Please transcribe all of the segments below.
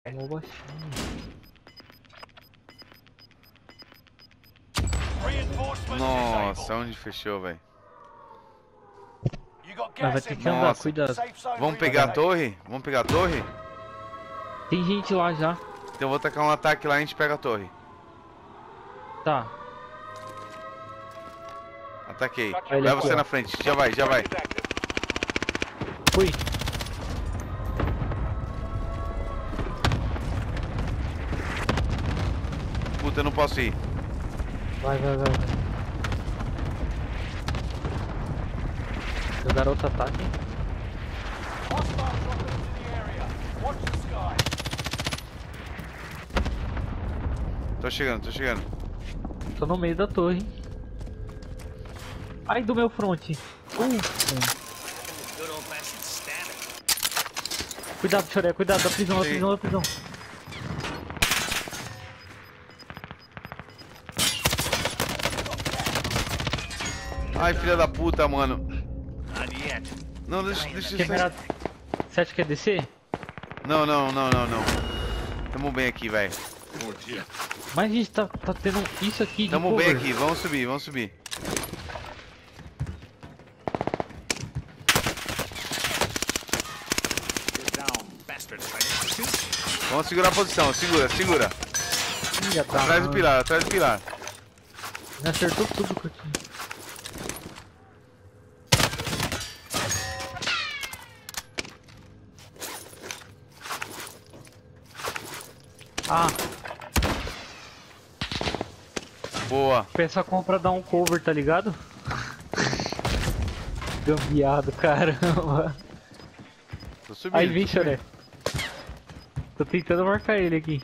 Mó baixinho. Nossa, onde fechou, velho? Mas vai ter que andar, cuidado. Vamos pegar a torre? Vamos pegar a torre? Tem gente lá já. Então eu vou tacar um ataque lá e a gente pega a torre. Tá. Ataquei. Ele Leva aqui, você ó. na frente. Já vai, já vai. Fui. Puta, eu não posso ir. Vai. O garoto ataque. Tô chegando, tô chegando. Tô no meio da torre. Ai, do meu front. Cuidado, Choré, cuidado da prisão, da prisão. Ai, filha da puta, mano. Não, deixa isso. Você acha que é descer? Não. Tamo bem aqui, velho. Mas a gente tá tendo isso aqui de Tamo bem cover. aqui, vamos subir. Vamos segurar a posição, segura. Ih, já tá, Atrás do pilar. Me acertou tudo que eu tinha. Ah, Boa. peça compra dar um cover, tá ligado? Gambiado, caramba. Tô subindo. Aí vem, Choré. Tô tentando marcar ele aqui.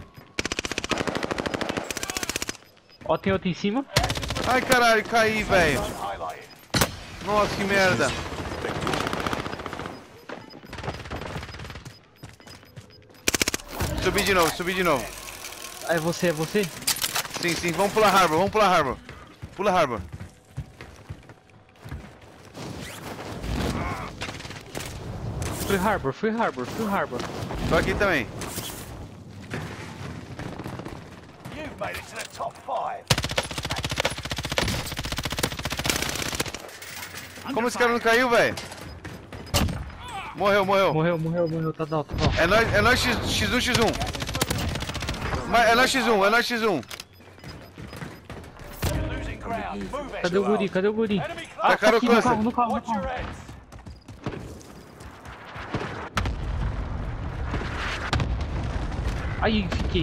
Ó, tem outro em cima. Ai, caralho, caí, velho. Nossa, que merda. Subi de novo. Ah, é você? Sim, vamos pular Harbor. Pula Harbor. Fui Harbor. Tô aqui também. Como esse cara não caiu, velho? Morreu. Morreu, tá alto. É nós X1. É nós X1. Cadê o guri? Tá, cara, aqui no carro. Aí, fiquei.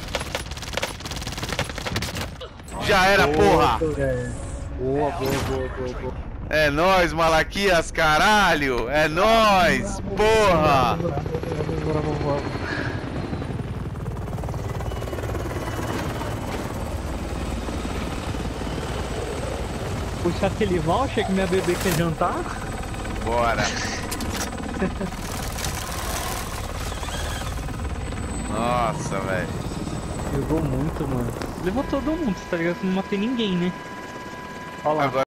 Já era, porra. Boa. É nóis, Malaquias, caralho. É nóis, porra. Vamos. Puxar aquele voucher que minha bebê quer jantar? Bora. Nossa, velho. Jogou muito, mano. Levou todo mundo, tá ligado? Não matei ninguém, né? Olha lá. Agora